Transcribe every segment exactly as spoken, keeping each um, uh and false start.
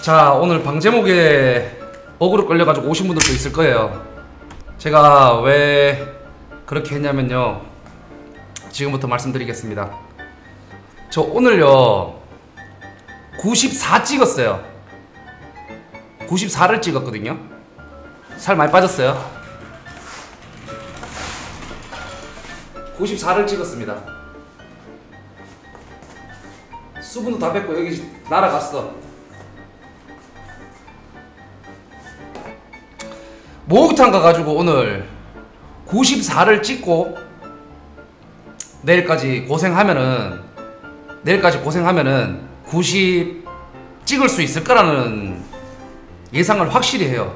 자, 오늘 방 제목에 어그로 끌려가지고 오신 분들도 있을 거예요. 제가 왜 그렇게 했냐면요, 지금부터 말씀드리겠습니다. 저 오늘요 구십사 찍었어요. 구십사를 찍었거든요. 살 많이 빠졌어요. 구십사를 찍었습니다. 수분도 다 뺐고 여기 날아갔어. 목욕탕 가가지고 오늘 구십사를 찍고 내일까지 고생하면은 내일까지 고생하면은 구십 찍을 수 있을 거라는 예상을 확실히 해요.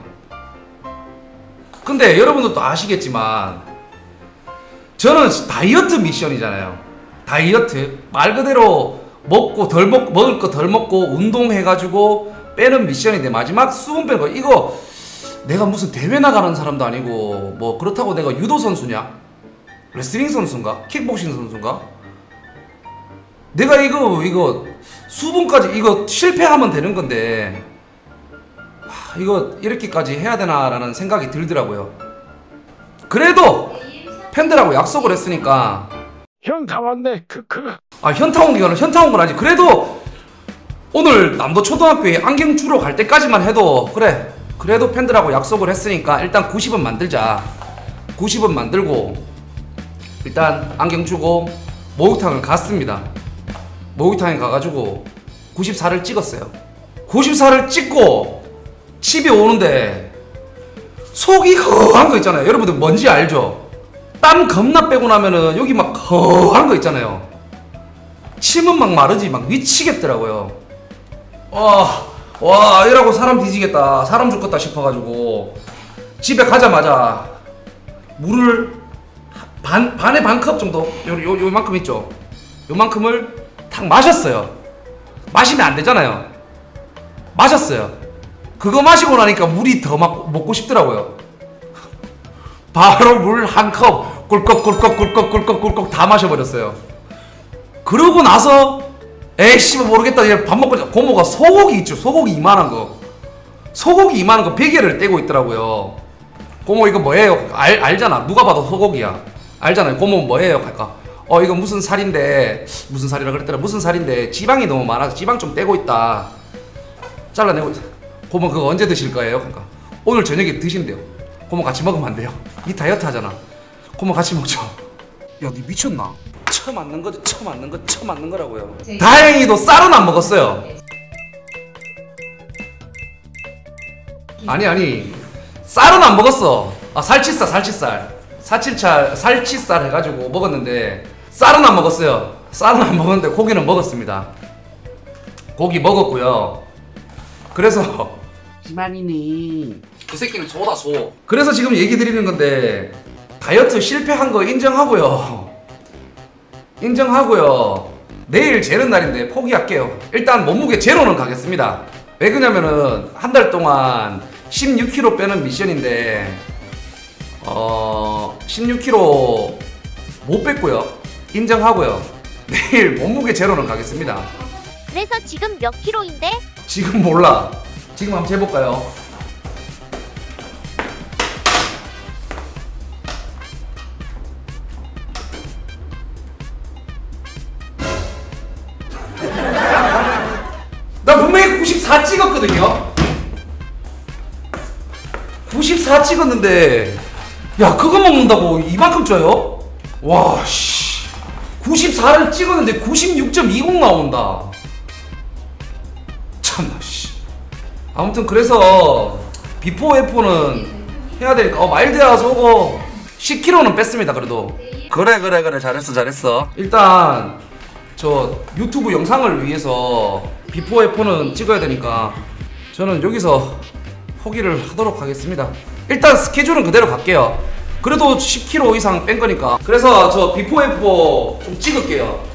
근데 여러분들도 아시겠지만 저는 다이어트 미션이잖아요. 다이어트 말 그대로 먹고 덜 먹, 먹을 거 덜 먹고 운동해가지고 빼는 미션인데, 마지막 수분 빼는 거, 이거 내가 무슨 대회 나가는 사람도 아니고 뭐 그렇다고 내가 유도 선수냐? 레슬링 선수인가? 킥복싱 선수인가? 내가 이거 이거 수분까지 이거 실패하면 되는 건데 하, 이거 이렇게까지 해야 되나라는 생각이 들더라고요. 그래도 팬들하고 약속을 했으니까. 현타 왔네. 크크. 아, 현타 온 게 현타 온 건 아니지. 그래도 오늘 남도 초등학교에 안경 주러 갈 때까지만 해도 그래. 그래도 팬들하고 약속을 했으니까 일단 구십은 만들자. 구십은 만들고 일단 안경 주고 목욕탕을 갔습니다. 목욕탕에 가가지고 구십사를 찍었어요. 구십사를 찍고 집에 오는데 속이 허한 거 있잖아요. 여러분들 뭔지 알죠? 땀 겁나 빼고 나면은 여기 막 허한 거 있잖아요. 침은 막 마르지 막 미치겠더라고요. 와, 와 이러고 사람 뒤지겠다, 사람 죽겠다 싶어가지고 집에 가자마자 물을 반, 반에 반 컵 정도, 요, 요, 요만큼 있죠? 요만큼을 탁 마셨어요. 마시면 안 되잖아요. 마셨어요. 그거 마시고 나니까 물이 더 막 먹고 싶더라고요. 바로 물 한 컵 꿀꺽 꿀꺽 꿀꺽 꿀꺽 꿀꺽 다 마셔버렸어요. 그러고 나서 에이씨 모르겠다, 얘 밥 먹고 고모가 소고기 있죠? 소고기 이만한 거, 소고기 이만한 거 베개를 떼고 있더라고요. 고모 이거 뭐예요? 알, 알잖아. 누가 봐도 소고기야. 알잖아요. 고모 뭐예요? 할까? 어 이거 무슨 살인데, 무슨 살이라 그랬더라. 무슨 살인데 지방이 너무 많아서 지방 좀 떼고 있다, 잘라내고 있어. 고모 그거 언제 드실 거예요? 그러니까 오늘 저녁에 드신대요. 고모 같이 먹으면 안 돼요? 니 다이어트 하잖아. 고모 같이 먹죠. 야, 니 미쳤나? 처 맞는 거죠. 처 맞는 거, 처 맞는 거라고요. 다행히도 쌀은 안 먹었어요. 아니 아니 쌀은 안 먹었어. 아, 살치살 살치살 살치살 살치살 해가지고 먹었는데 쌀은 안 먹었어요. 쌀은 안 먹었는데 고기는 먹었습니다. 고기 먹었고요. 그래서 기만이니 그 새끼는 소다 소. 그래서 지금 얘기 드리는 건데 다이어트 실패한 거 인정하고요. 인정하고요. 내일 재는 날인데 포기할게요. 일단 몸무게 제로는 가겠습니다. 왜 그러냐면은 한 달 동안 십육 킬로그램 빼는 미션인데 어 십육 킬로그램 못 뺐고요. 인정하고요. 내일 몸무게 제로는 가겠습니다. 그래서 지금 몇 킬로인데? 지금 몰라. 지금 한번 재볼까요? 나 분명히 구십사 찍었거든요. 구십사 찍었는데 야, 그거 먹는다고 이만큼 쪄요? 와 씨, 구십사를 찍었는데 구십육 점 이십 나온다. 참나 씨. 아무튼 그래서 비포 애프터는 해야 되니까 어 마일드야 저거 십 킬로그램는 뺐습니다. 그래도 그래 그래 그래 잘했어 잘했어. 일단 저 유튜브 영상을 위해서 비포 애프터는 찍어야 되니까 저는 여기서 포기를 하도록 하겠습니다. 일단 스케줄은 그대로 갈게요. 그래도 십 킬로그램 이상 뺀 거니까. 그래서 저 비포 애프터 좀 찍을게요.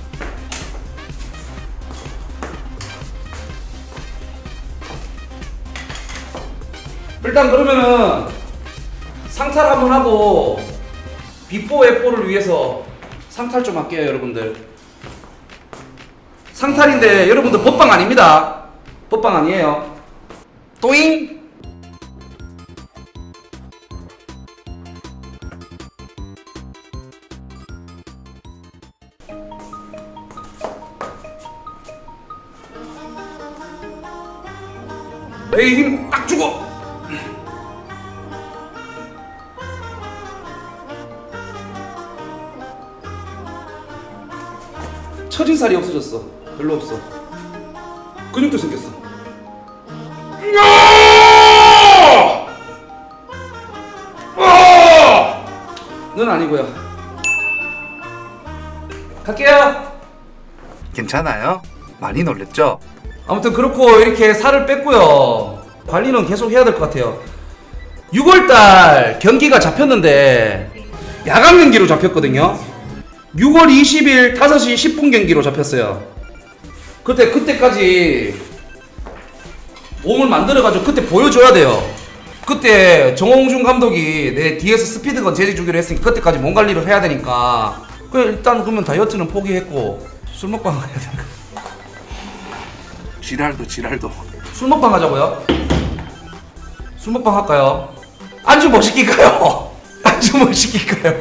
일단 그러면은 상탈 한번 하고 비포 애프터를 위해서 상탈 좀 할게요. 여러분들 상탈인데 여러분들 법방 아닙니다. 법방 아니에요. 또잉. 배에 힘 딱 주고. 처진살이 없어졌어. 별로 없어. 근육도 생겼어. 넌 아니고요. 갈게요. 괜찮아요? 많이 놀랬죠? 아무튼 그렇고 이렇게 살을 뺐고요. 관리는 계속 해야 될 것 같아요. 유월달 경기가 잡혔는데 야간 경기로 잡혔거든요. 유월 이십일 다섯 시 십 분 경기로 잡혔어요. 그때 그때까지 몸을 만들어가지고 그때 보여줘야 돼요. 그때 정홍준 감독이 내 뒤에서 스피드건 제지 주기로 했으니까 그때까지 몸 관리를 해야 되니까 그래 일단 그러면 다이어트는 포기했고 술 먹방 해야 되니까. 지랄도 지랄도. 술 먹방 하자고요? 술 먹방 할까요? 안주 뭐 시킬까요? 안주 뭐 시킬까요?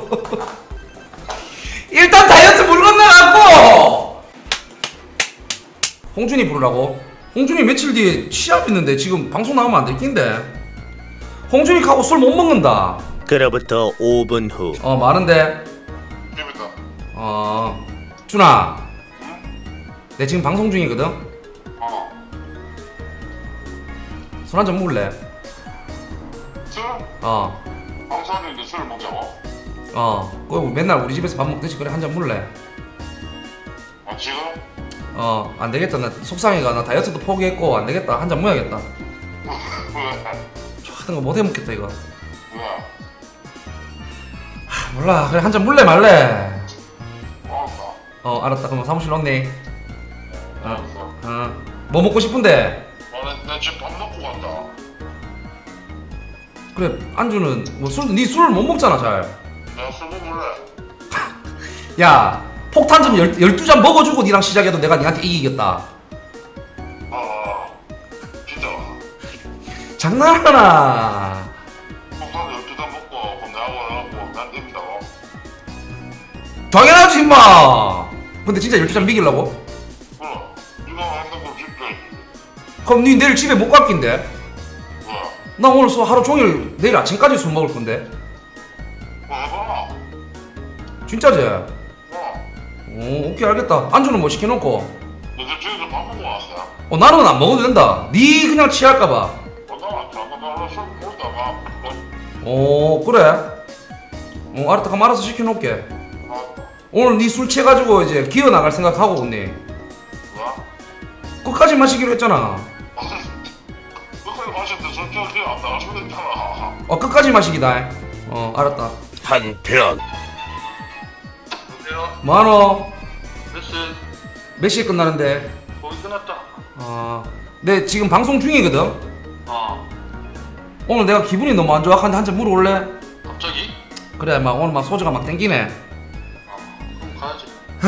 일단 다이어트 물 건너갖고 홍준이 부르라고? 홍준이 며칠 뒤에 시합 있는데 지금 방송 나오면 안 될 낀데. 홍준이 가고 술 못 먹는다. 그로부터 오 분 후. 어 많은데. 재밌다. 어 준아. 내 지금 방송 중이거든. 어. 술 한잔 먹을래? 술? 어. 방송하는데 술을 먹자고? 어. 그 맨날 우리 집에서 밥 먹듯이 그래 한잔 먹을래? 아 지금? 어 안되겠다. 나 속상해가. 나 다이어트도 포기했고 안되겠다. 한잔 먹어야겠다. 왜? 하던 거 못 해먹겠다 이거. 왜? 하, 몰라. 그래 한잔 물래 말래? 알았다. 어 알았다. 그럼 사무실 넣네. 어. 알았어. 어. 뭐 먹고 싶은데? 아, 나 지금 밥 먹고 간다. 그래 안주는 뭐 술, 니 술을 못 먹잖아 잘. 내가 술 먹을래? 야 폭탄 좀 열, 열두 잔 먹어주고 니랑 시작해도 내가 니한테 이기겠다. 아, 진짜. 장난하나. 폭탄 열두 잔 먹고 그럼 내하고 해갖고 난 됩니다. 당연하지 임마. 근데 진짜 열두 잔 미기려고? 그래. 네가 한다고 집에. 그럼 니 내일 집에 못 갈 낀데? 왜? 나 오늘 술 하루 종일 내일 아침까지 술 먹을 건데. 뭐 해봐. 진짜지? 어. 오 오케이 알겠다. 안주는 뭐 시켜놓고. 너들 집에서 밥 먹고 왔어. 어 나는 안 먹어도 된다. 니 그냥 취할까봐. 어, 나 잠깐 나술 먹다가. 오 그래? 어 알았다. 그럼 알아서 시켜놓을게. 알았다. 오늘 니 술 취해가지고 이제 기어 나갈 생각하고 언니. 왜? 끝까지 마시기로 했잖아. 그걸 마셨는데 솔직히 안 나가시면 됐잖아. 어 끝까지 마시기다. 어 알았다. 한편 여보세요? 뭐하노? 몇 시? 몇 시에 끝나는데? 거의 끝났다. 어, 내 지금 방송 중이거든? 어. 오늘 내가 기분이 너무 안 좋아. 한데 한 잔 물어올래? 갑자기? 그래 막 오늘 막 소주가 막 땡기네. 어. 그럼 가야지.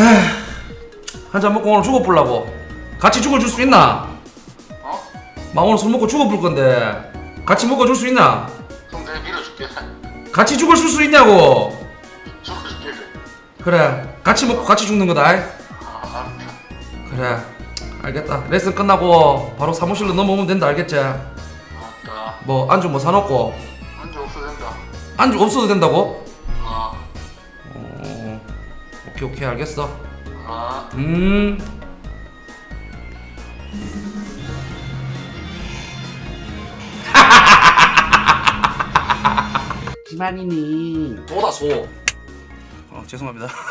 한 잔 먹고 오늘 죽어보려고. 같이 죽어줄 수 있나? 어? 막 오늘 술 먹고 죽어볼 건데 같이 먹어줄 수 있나? 그럼 내가 밀어줄게. 같이 죽을 수 있냐고. 죽어줄게. 그래 같이 먹고 같이 죽는 거다. 아, 알았다. 그래 알겠다. 레슨 끝나고 바로 사무실로 넘어오면 된다. 알겠지? 알았다. 뭐 안주 뭐 사놓고. 안주 없어도 된다. 안주 없어도 된다고? 어. 어, 오케이 오케이 알겠어. 아. 음. 기만이니. 소다 소. 어 죄송합니다.